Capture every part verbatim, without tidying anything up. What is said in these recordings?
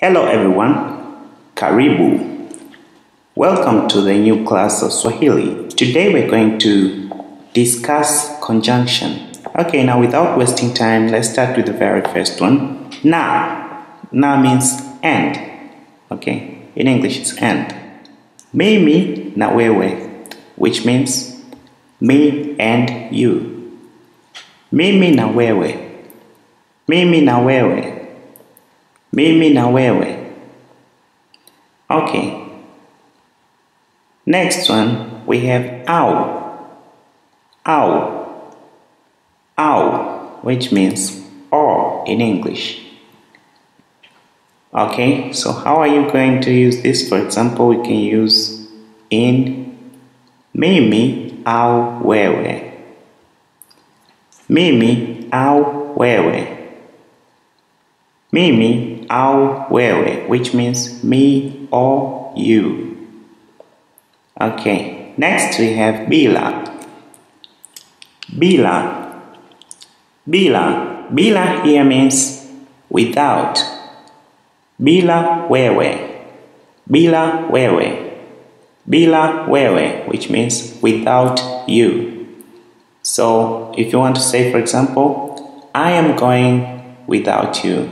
Hello everyone, Karibu. Welcome to the new class of Swahili. Today we're going to discuss conjunction. Okay, now without wasting time, let's start with the very first one. Na. Na means and. Okay, in English it's and. Mimi na wewe, which means me and you. Mimi na wewe. Mimi na wewe. Mimi na wewe. Okay. Next one, we have au. Au. Au, which means or in English. Okay, so how are you going to use this? For example, we can use in mimi au wewe. Mimi au wewe. Mimi au wewe, which means me or you. Okay, next we have bila. Bila. Bila. Bila here means without. Bila wewe. Bila wewe. Bila wewe, which means without you. So, if you want to say, for example, I am going without you.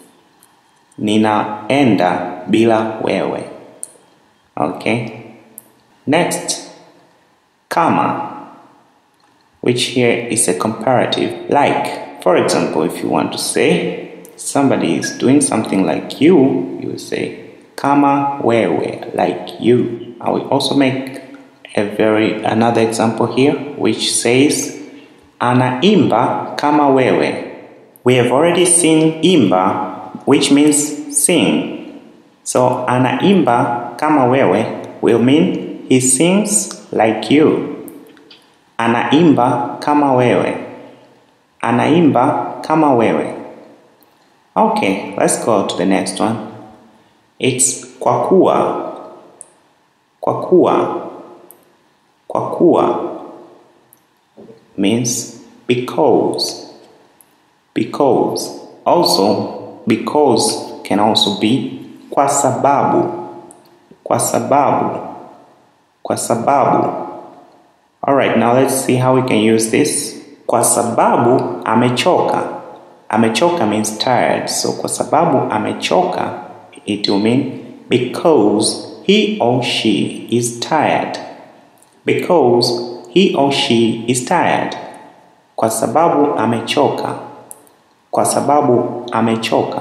Ninaenda bila wewe. Okay. Next, kama, which here is a comparative. Like, for example, if you want to say somebody is doing something like you, you will say kama wewe, like you. I will also make a very another example here, which says anaimba kama wewe. We have already seen imba, which means sing. So anaimba kama wewe will mean he sings like you. Anaimba kama wewe. Anaimba kama wewe. Okay, let's go to the next one. It's kwa kuwa. Kwa kuwa. Kwa kuwa means because. Because. Also, because can also be kwa sababu. Kwa sababu. Kwa sababu. Alright, now let's see how we can use this. Kwa sababu amechoka. Amechoka means tired. So kwa sababu amechoka, it will mean because he or she is tired. Because he or she is tired. Kwa sababu amechoka. Kwa sababu amechoka.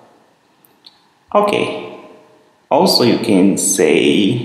Okay. Also you can say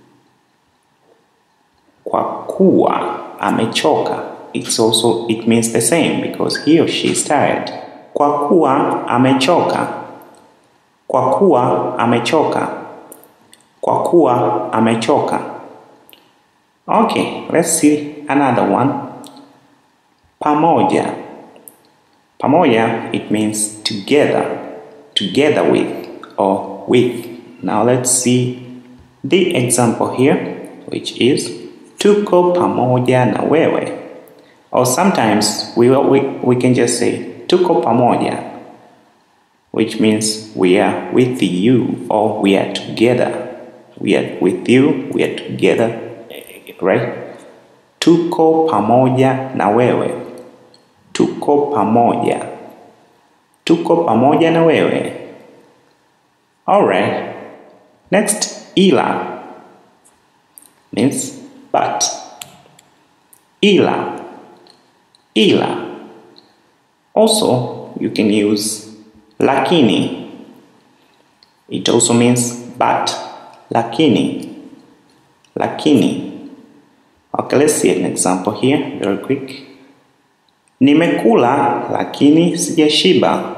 kwa kuwa amechoka. It's also, it means the same because he or she is tired. Kwa kuwa amechoka. Kwa kuwa amechoka. Kwa kuwa amechoka. Okay, let's see another one. Pamoja. Pamoja, it means together. Together with or with. Now let's see the example here, which is tuko pamoja na wewe. Or sometimes we, we, we can just say tuko pamoja, which means we are with you or we are together. We are with you, we are together, right? Tuko pamoja na wewe. Tuko pamoja. Tuko pamoja na wewe. Alright. Next, ila means but. Ila. Ila. Also, you can use lakini. It also means but. Lakini. Lakini. Okay, let's see an example here, very quick. Nimekula lakini sijashiba.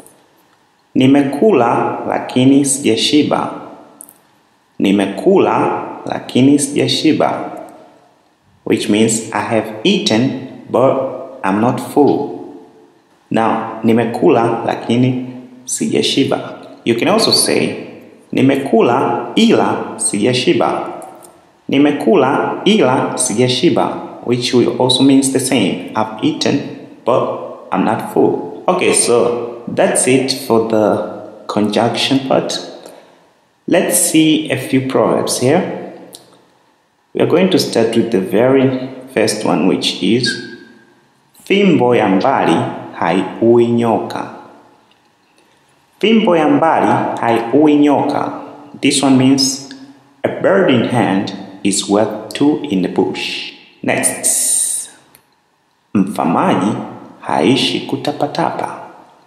Nimekula lakini sijashiba. Nimekula lakini sijashiba. Which means I have eaten but I'm not full. Now, nimekula lakini sijashiba. You can also say nimekula ila sijashiba. Nimekula ila sijashiba, which will also means the same. I've eaten but I'm not full. Okay, so that's it for the conjunction part. Let's see a few proverbs here. We are going to start with the very first one, which is fimbo ya mbali haiui nyoka. Fimbo ya mbali haiui nyoka. This one means a bird in hand is worth two in the bush. Next. Mfamaji haishi kutapatapa.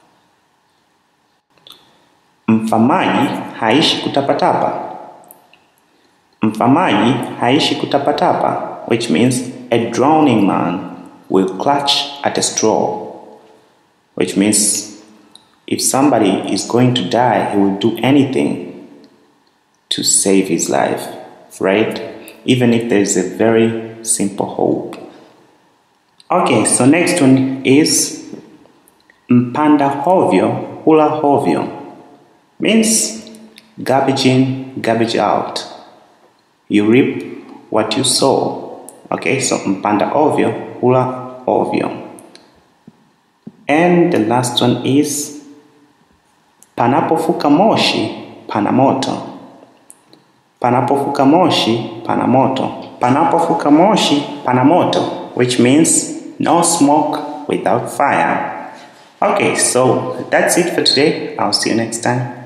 Mfamaji haishi kutapatapa. Mfamaji haishi kutapatapa, which means a drowning man will clutch at a straw, which means if somebody is going to die, he will do anything to save his life, right? Even if there is a very simple hope. Okay, so next one is mpanda hovyo hula hovyo. Means garbage in, garbage out. You reap what you sow. Okay, so mpanda ovyo hula ovyo. And the last one is panapofuka moshi pana moto. Panapofuka moshi pana moto. Panapofuka moshi pana moto, which means no smoke without fire. Okay, so that's it for today. I'll see you next time.